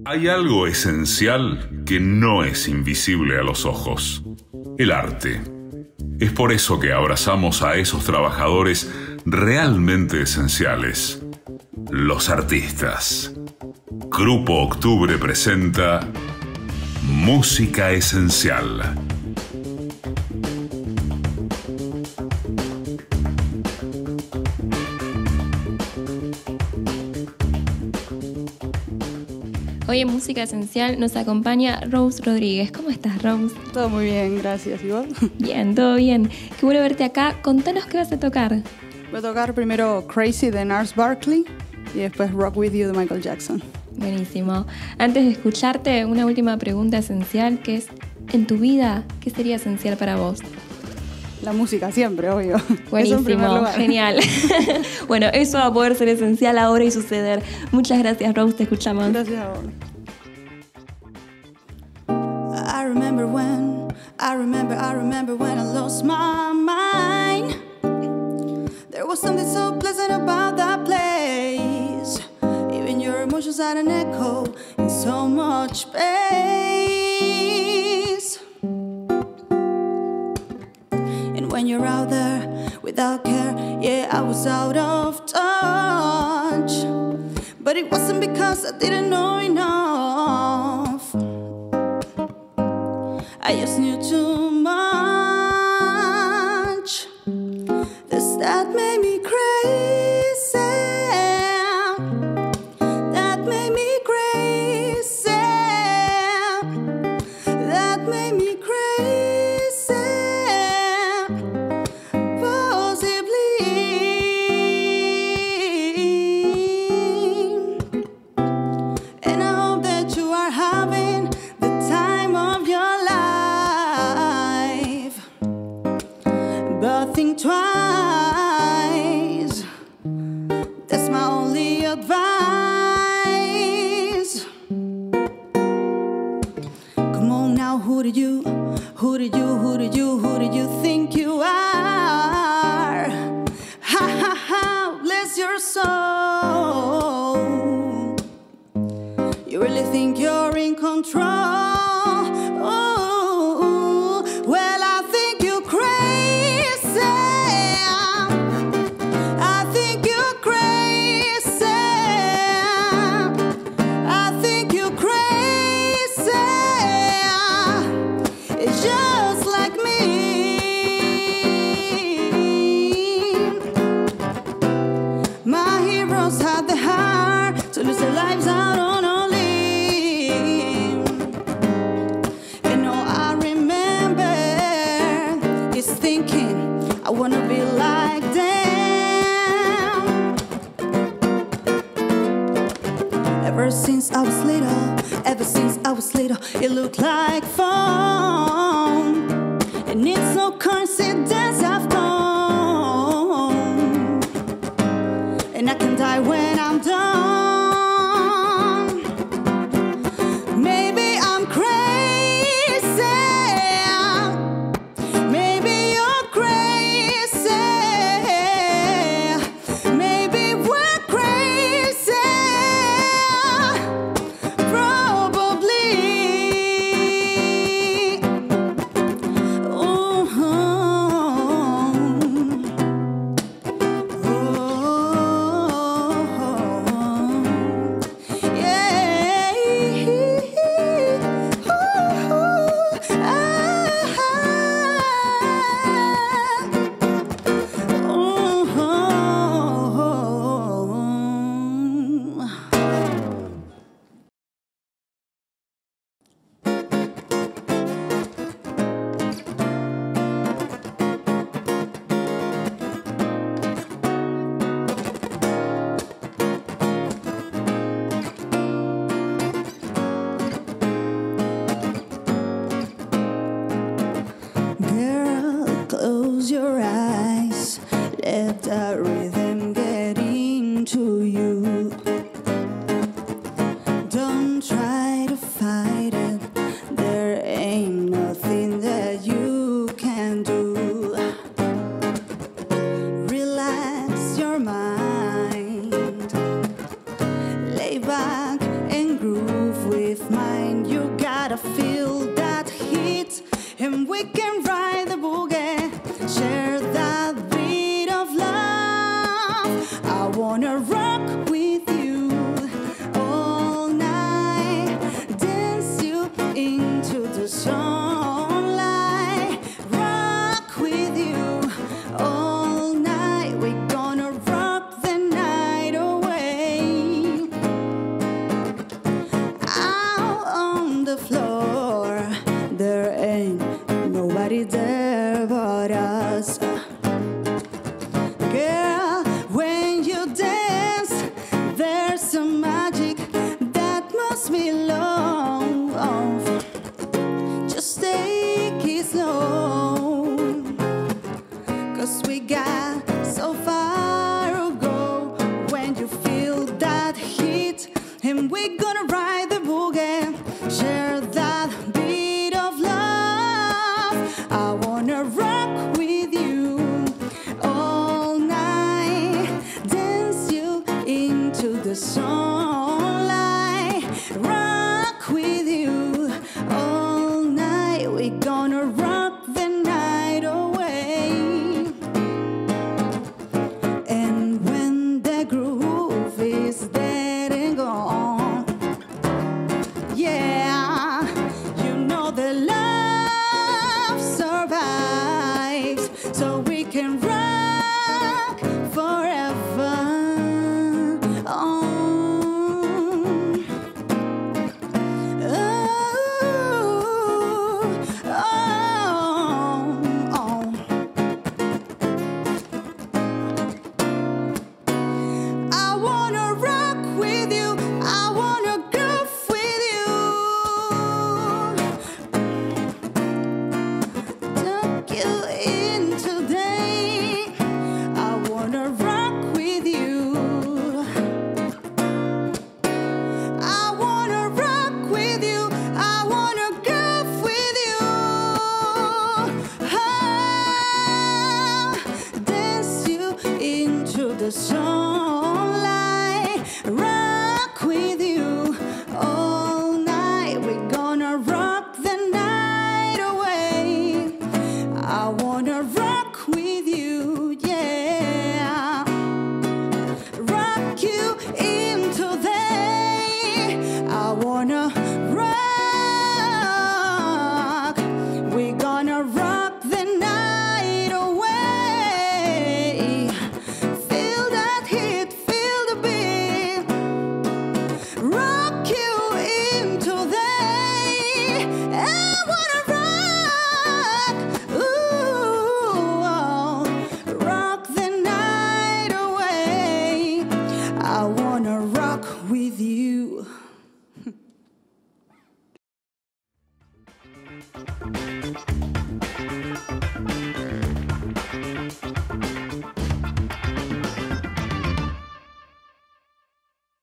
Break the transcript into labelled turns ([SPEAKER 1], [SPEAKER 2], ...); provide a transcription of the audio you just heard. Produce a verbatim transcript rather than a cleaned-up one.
[SPEAKER 1] Hay algo esencial que no es invisible a los ojos: el arte. Es por eso que abrazamos a esos trabajadores realmente esenciales, los artistas. Grupo Octubre presenta Música Esencial.
[SPEAKER 2] Hoy en Música Esencial nos acompaña Rose Rodríguez. ¿Cómo estás, Rose?
[SPEAKER 3] Todo muy bien, gracias. ¿Y vos?
[SPEAKER 2] Bien, todo bien. Qué bueno verte acá. Contanos qué vas a tocar.
[SPEAKER 3] Voy a tocar primero Crazy de Gnarls Barkley y después Rock With You de Michael Jackson.
[SPEAKER 2] Buenísimo. Antes de escucharte, una última pregunta esencial, que es, en tu vida, ¿qué sería esencial para vos?
[SPEAKER 3] La música siempre, obvio.
[SPEAKER 2] Buenísimo, genial. Bueno, eso va a poder ser esencial ahora y suceder. Muchas gracias, Rose, te escuchamos.
[SPEAKER 3] Gracias a vos.
[SPEAKER 4] I remember when, I remember, I remember when I lost my mind. There was something so pleasant about that place. Even your emotions had an echo in so much space. And when you're out there without care, yeah, I was out of touch. But it wasn't because I didn't know enough. I just knew too much. This that made me crazy. That made me crazy. That made me crazy. Possibly. And I hope that you are having the time of your life. But think twice. That's my only advice. Come on now, who did you, who did you, who did you, who did you think you are? Ha ha ha, bless your soul. You really think you're in control? Oh, well, I think you're crazy. I think you're crazy. I think you're crazy. It's just like me. My heroes had the heart to lose their lives out on a limb. And all I remember is thinking I wanna be like them. Ever since I was little, ever since I was little, it looked like fun. And it's no coincidence I've gone. And I can die when I'm done. Maybe I'm crazy. Maybe you're crazy. Maybe we're crazy. Probably. we can ride the boogie, share that beat of love. I wanna rock with you all night, dance you into the sunlight, rock with you all night. We're gonna rock the night away. Out on the floor, there ain't nobody there but us. Girl, when you dance, there's some magic that must be love. Just take it slow, 'cause we got so far to go. When you feel that heat, and we're gonna ride the boogie, share that beat of love. I wanna rock with you all night, dance you into the sunlight, rock with you all night. We're gonna rock the night away. And when the groove is dead and gone, yeah, you know the love survives, so we can rock forever. Oh, oh, oh, oh. I wanna rock with you, I wanna groove with you, tuck you in today. I wanna rock with you, I wanna rock with you, I wanna groove with you. Ah, dance you into the sunlight, rock with you all night. We're gonna rock the night away. I wanna rock with you, yeah. Rock you into day. I wanna rock. We're gonna rock the night away. Feel that heat, feel the beat. Rock you into day. I wanna rock. Ooh, oh, rock the night away. I wanna rock with you.